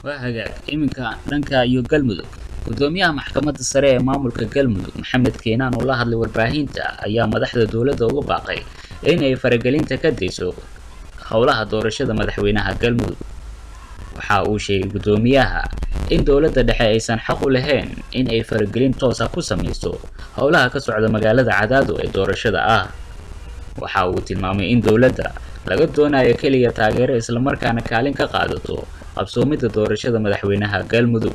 وهاجا إمكا دنكا iyo galmudug gudoomiyaha maxkamadda sare ee maamulka galmudug maxamed keenan oo la hadlay warbaahinta ayaa madaxda dawladda uga baaqay in ay faragelinta ka deyso howlaha doorashada madaxweynaha galmudug waxa uu sheegay gudoomiyaha in dawladda dhexe aysan xaq u lahayn in ay faragelin toos ah ku sameyso howlaha ka socda magaalada Cadaado ee doorashada ah waxa uu tilmaamay in dawladda laga doonayo kaliya taageero isla markaana kaalin ka qaadato qabsoomida doorashada madaxweynaha galmudug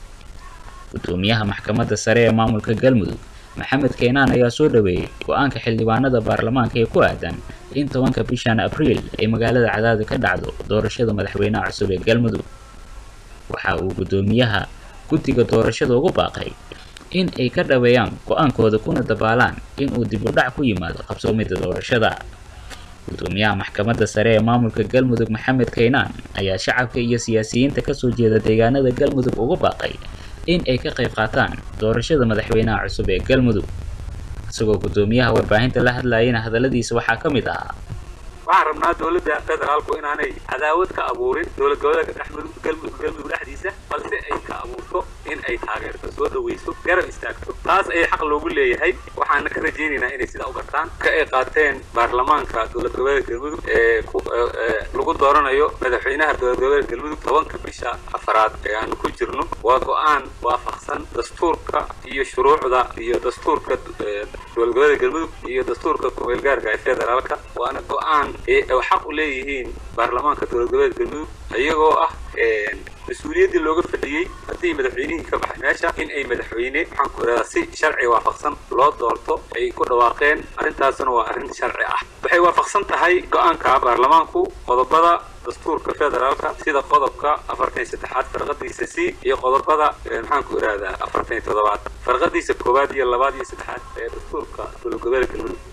gudoomiyaha maxkamadda sare ee maamulka galmudug maxamed keenan ayaa soo dhaweeyay go'aanka xildhibaanada baarlamaanka ee ku aadan in 10 bishan Abriil ay magaalada Cadaado ka dhacdo doorashada madaxweynaha cusub ee galmudug waxa uu gudoomiyaha guddiga doorashada ugu baaqay in ay ka dhaweeyaan go'aankooda kuna dabaalaan in uu dib u dhac ku yimaado qabsoomida doorashada gudoomiyaha maxkamadda sare ee maamulka galmudug maxamed keenan ayaa shacabka iyo siyaasiyiinta ka soo jeeda deegaanada galmudug ugu baaqay in ay ka qayb qaataan doorashada madaxweynaha cusub ee galmudug isagoo gudoomiyaha warbaahinta la hadlayna hadaladiisa waxa ka mid ah waxaan rabnaa dawladda federaalku inaanay cadaawad ka abuurin dawlad goboleedka galmudug dhexdiisa balse ay ka abuurto in ay taageerto soo dhaweyso garab istaagto taas ay xaq loogu leeyahay waxaan ka rajaynaynaa inay sida u gartaan ka ay qaateen baarlamaanka dawlad goboleedka galmudug ee lagu dooranayo madaxweynaha dawlad goboleedka galmudug 10 bisha afraad ee aan ku jirno waa go'aan waafaqsan dastuurka iyo shuruucda iyo dastuurka dawlad goboleedka galmudug iyo dastuurka ku-meel gaarka ee federaalka waana go'aan xaq u leeyihiin baarlamaanka dawlad goboleedka galmudug ayagoo ah مسؤوليتي اللي وقف فديي هدي مدحوينين كبح ماشا إن أي مدحويني حن كراسي شرعي وافقسن لا دورتو أي كل واقعين أرنتاسن وأرنت شرعي بحي وافقسن تهاي قان كبرلمانكو قضبضة دستور كفدرالكا سيدا قضبكا أفرتين ستحات فرقدي سي هي قضبضة محن كرادا أفرتين تضبعات فرقدي سكوبادي اللبادي ستحات دستور كدولة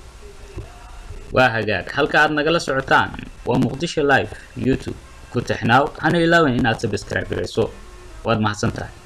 وهاجاك halka aad nagala socotaan waa Muqdisho Live YouTube ku taxnaaw ana ilaawen inaad subscribe gareyso waad mahadsantahay